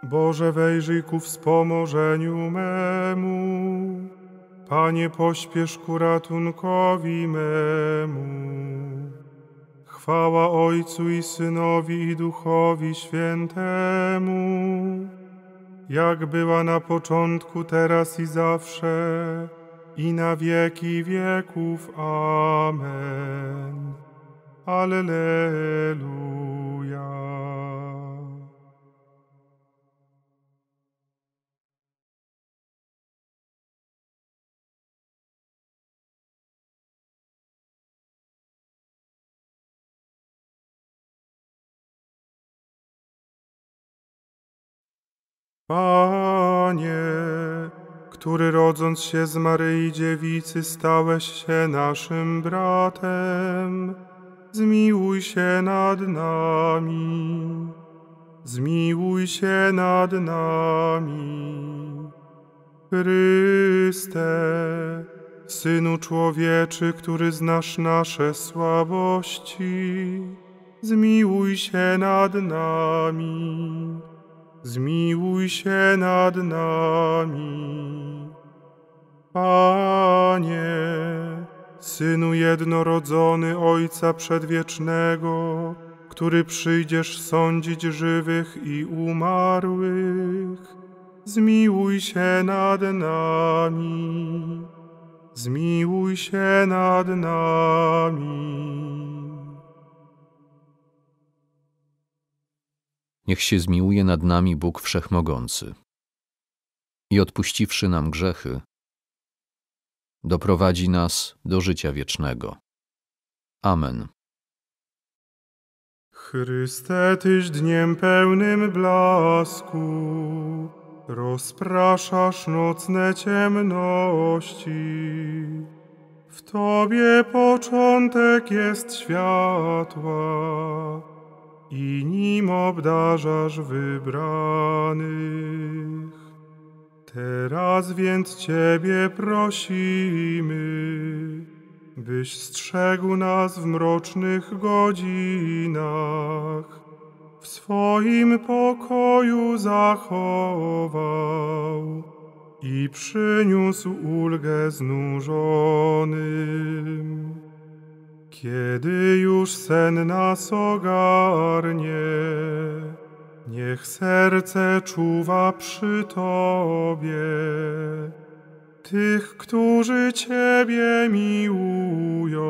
Boże, wejrzyj ku wspomożeniu memu. Panie, pośpiesz ku ratunkowi memu. Chwała Ojcu i Synowi i Duchowi Świętemu, jak była na początku, teraz i zawsze, i na wieki wieków. Amen. Alleluja. Panie, który rodząc się z Maryi Dziewicy stałeś się naszym bratem, zmiłuj się nad nami. Zmiłuj się nad nami. Chryste, Synu Człowieczy, który znasz nasze słabości, zmiłuj się nad nami. Zmiłuj się nad nami. Panie, Synu jednorodzony Ojca Przedwiecznego, który przyjdziesz sądzić żywych i umarłych, zmiłuj się nad nami. Zmiłuj się nad nami. Niech się zmiłuje nad nami Bóg Wszechmogący i odpuściwszy nam grzechy, doprowadzi nas do życia wiecznego. Amen. Chryste, Tyś dniem pełnym blasku, rozpraszasz nocne ciemności. W Tobie początek jest światła i nim obdarzasz wybranych. Teraz więc Ciebie prosimy, byś strzegł nas w mrocznych godzinach, w swoim pokoju zachował i przyniósł ulgę znużonym. Kiedy już sen nas ogarnie, niech serce czuwa przy Tobie. Tych, którzy Ciebie miłują,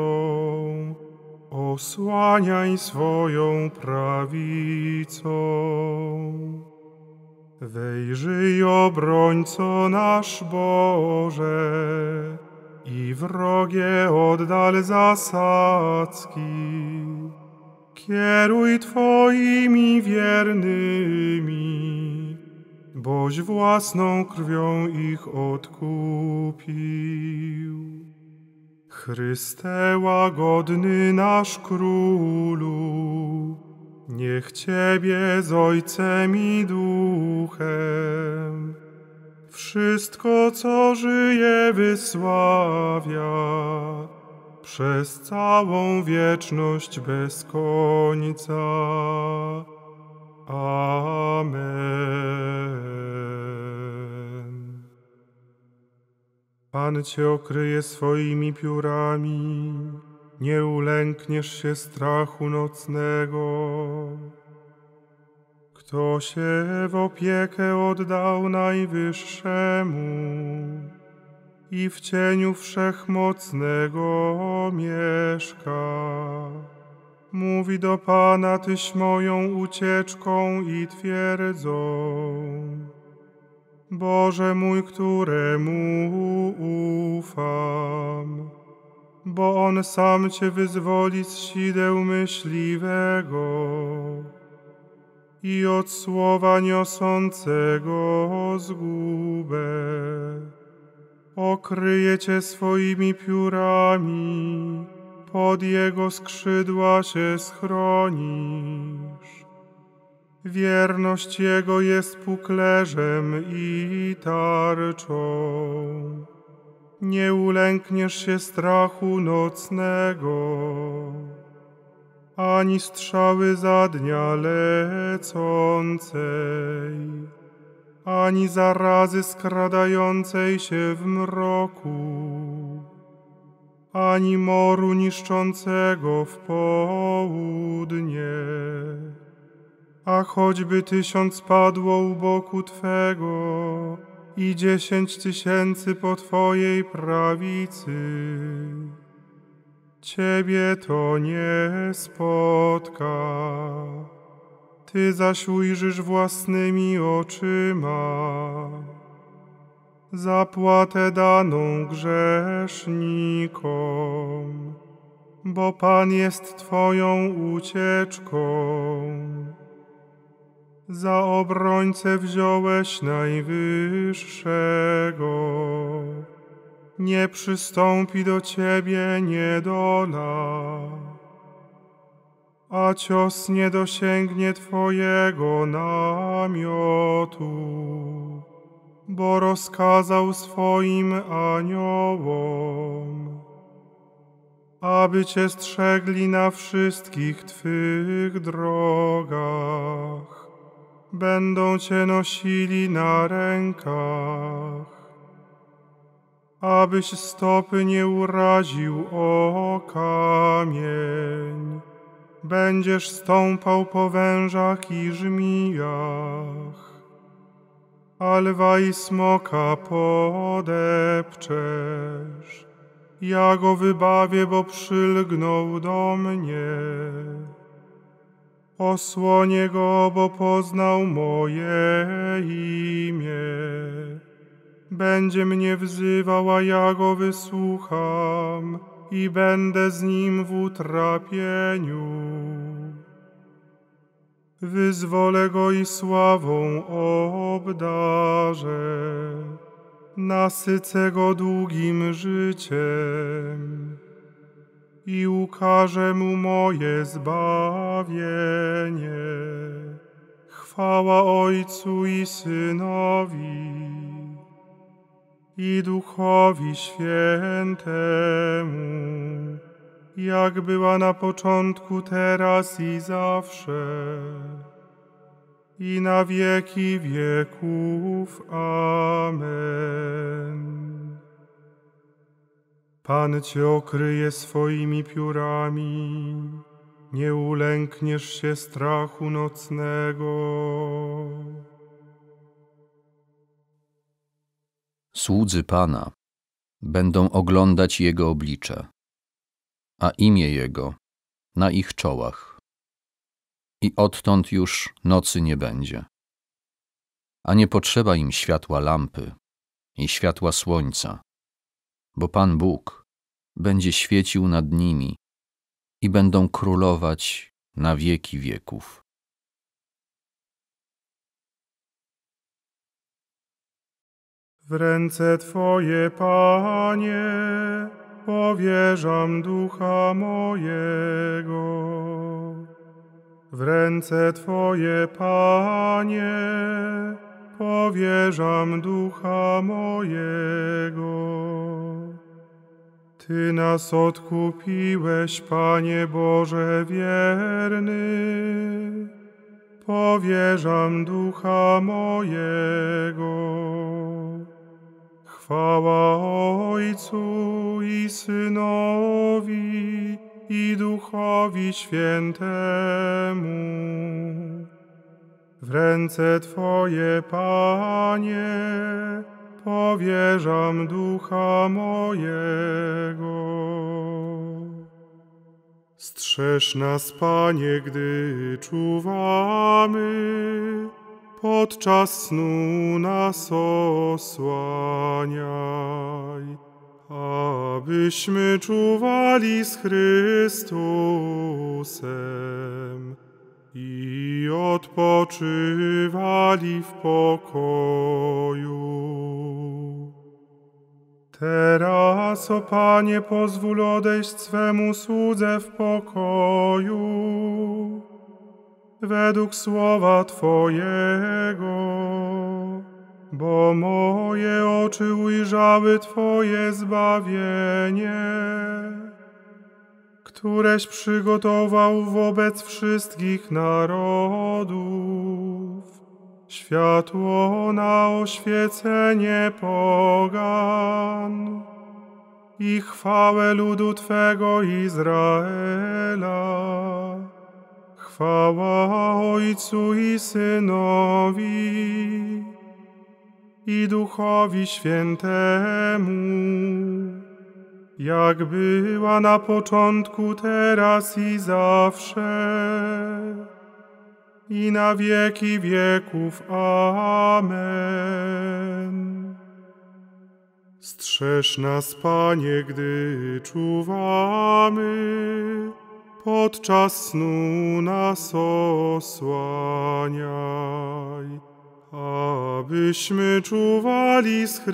osłaniaj swoją prawicą. Wejrzyj, obrońco nasz Boże, i wrogie oddal zasadzki. Kieruj Twoimi wiernymi, boś własną krwią ich odkupił. Chryste, łagodny nasz Królu, niech Ciebie z Ojcem i Duchem wszystko, co żyje, wysławia przez całą wieczność bez końca. Amen. Pan Cię okryje swoimi piórami, nie ulękniesz się strachu nocnego. Kto się w opiekę oddał Najwyższemu i w cieniu Wszechmocnego mieszka. Mówi do Pana, Tyś moją ucieczką i twierdzą. Boże mój, któremu ufam, bo On sam Cię wyzwoli z sideł myśliwego i od słowa niosącego zgubę. Okryje Cię swoimi piórami, pod Jego skrzydła się schronisz. Wierność Jego jest puklerzem i tarczą. Nie ulękniesz się strachu nocnego, ani strzały za dnia lecącej, ani zarazy skradającej się w mroku, ani moru niszczącego w południe. A choćby 1000 padło u boku Twego i 10 000 po Twojej prawicy, Ciebie to nie spotka. Ty zaś ujrzysz własnymi oczyma zapłatę daną grzesznikom, bo Pan jest Twoją ucieczką. Za obrońcę wziąłeś Najwyższego, nie przystąpi do Ciebie niedola, a cios nie dosięgnie Twojego namiotu, bo rozkazał swoim aniołom, aby Cię strzegli na wszystkich Twych drogach. Będą Cię nosili na rękach, abyś stopy nie uraził o kamień. Będziesz stąpał po wężach i żmijach, a lwa i smoka podepczesz. Ja go wybawię, bo przylgnął do mnie. Osłonię go, bo poznał moje imię. Będzie mnie wzywał, a ja go wysłucham i będę z nim w utrapieniu. Wyzwolę go i sławą obdarzę, nasycę go długim życiem i ukażę mu moje zbawienie. Chwała Ojcu i Synowi i Duchowi Świętemu, jak była na początku, teraz i zawsze, i na wieki wieków. Amen. Pan Cię okryje swoimi piórami, nie ulękniesz się strachu nocnego. Słudzy Pana będą oglądać Jego oblicze, a imię Jego na ich czołach. I odtąd już nocy nie będzie. A nie potrzeba im światła lampy i światła słońca, bo Pan Bóg będzie świecił nad nimi i będą królować na wieki wieków. W ręce Twoje, Panie, powierzam ducha mojego. W ręce Twoje, Panie, powierzam ducha mojego. Ty nas odkupiłeś, Panie Boże wierny, powierzam ducha mojego. Chwała Ojcu i Synowi i Duchowi Świętemu. W ręce Twoje, Panie, powierzam ducha mojego. Strzeż nas, Panie, gdy czuwamy, podczas snu nas osłaniaj, abyśmy czuwali z Chrystusem i odpoczywali w pokoju. Teraz, o Panie, pozwól odejść swemu słudze w pokoju, według słowa Twojego, bo moje oczy ujrzały Twoje zbawienie, któreś przygotował wobec wszystkich narodów, światło na oświecenie pogan i chwałę ludu Twego Izraela. Chwała Ojcu i Synowi i Duchowi Świętemu, jak była na początku, teraz i zawsze, i na wieki wieków. Amen. Strzeż nas, Panie, gdy czuwamy, podczas snu nas osłaniaj, abyśmy czuwali z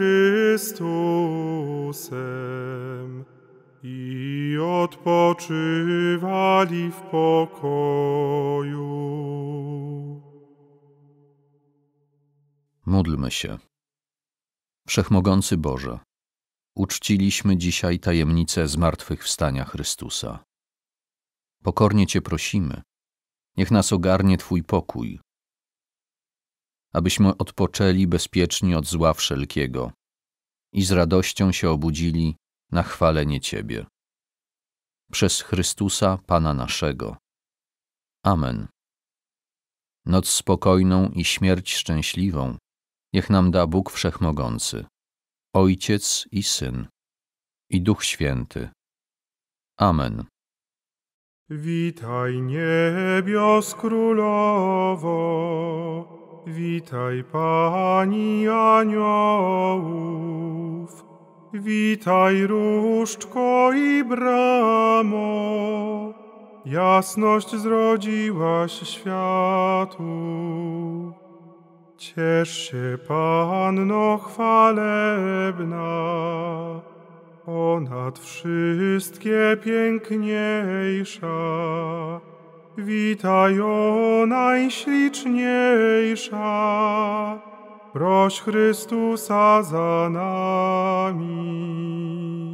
Chrystusem i odpoczywali w pokoju. Módlmy się. Wszechmogący Boże, uczciliśmy dzisiaj tajemnicę zmartwychwstania Chrystusa. Pokornie Cię prosimy, niech nas ogarnie Twój pokój, abyśmy odpoczęli bezpiecznie od zła wszelkiego i z radością się obudzili na chwalenie Ciebie. Przez Chrystusa, Pana naszego. Amen. Noc spokojną i śmierć szczęśliwą niech nam da Bóg Wszechmogący, Ojciec i Syn, i Duch Święty. Amen. Witaj, niebios królowo, witaj, Pani aniołów, witaj, różdżko i bramo, jasność zrodziłaś światu. Ciesz się, Panno chwalebna, ponad wszystkie piękniejsza. Witaj, o najśliczniejsza, proś Chrystusa za nami.